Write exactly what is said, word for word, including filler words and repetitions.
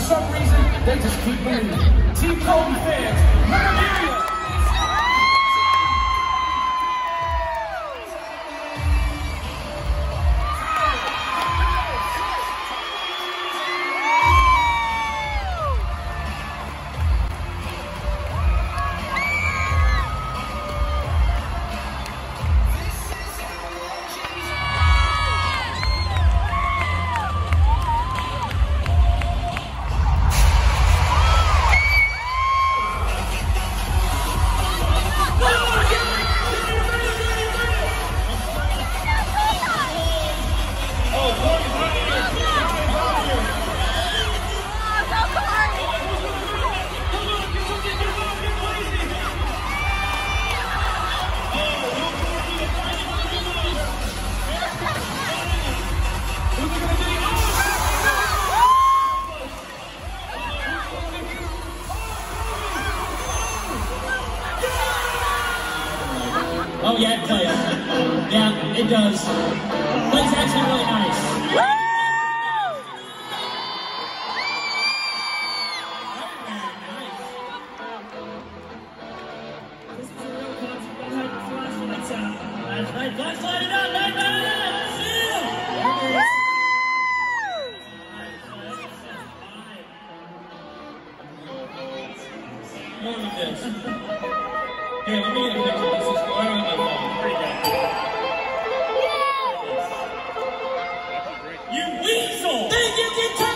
some reason, they just keep believing. Team Kobe fans, memorabilia. Oh yeah, I tell you. Yeah, it does. But it's actually really nice. Woo! This is a real concert. Go ahead and flash the lights out. That's right. Let's light it up. Light, light it up. There it is. More of this. Here, let me get a picture. This is going on my phone. Pretty good. You weasel! Thank you, guitar!